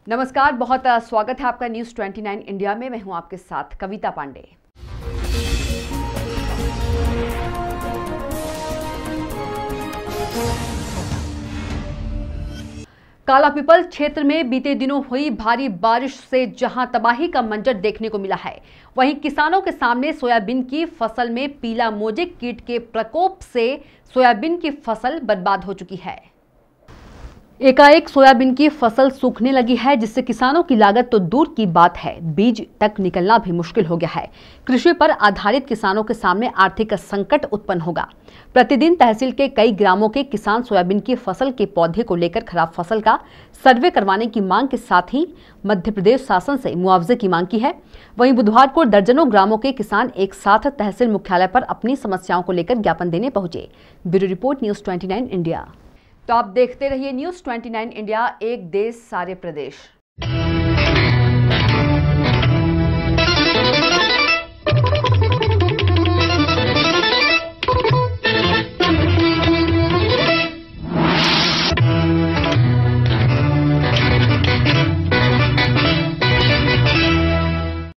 नमस्कार, बहुत स्वागत है आपका न्यूज़ 29 इंडिया में। मैं हूं आपके साथ कविता पांडे। कालापीपल क्षेत्र में बीते दिनों हुई भारी बारिश से जहां तबाही का मंजर देखने को मिला है, वहीं किसानों के सामने सोयाबीन की फसल में पीला मोजेक कीट के प्रकोप से सोयाबीन की फसल बर्बाद हो चुकी है। एकाएक सोयाबीन की फसल सूखने लगी है, जिससे किसानों की लागत तो दूर की बात है, बीज तक निकलना भी मुश्किल हो गया है। कृषि पर आधारित किसानों के सामने आर्थिक संकट उत्पन्न होगा। प्रतिदिन तहसील के कई ग्रामों के किसान सोयाबीन की फसल के पौधे को लेकर खराब फसल का सर्वे करवाने की मांग के साथ ही मध्य प्रदेश शासन से मुआवजे की मांग की है। वहीं बुधवार को दर्जनों ग्रामों के किसान एक साथ तहसील मुख्यालय पर अपनी समस्याओं को लेकर ज्ञापन देने पहुंचे। Bureau report, news 29 India. तो आप देखते रहिए न्यूज़ 29 इंडिया, एक देश सारे प्रदेश।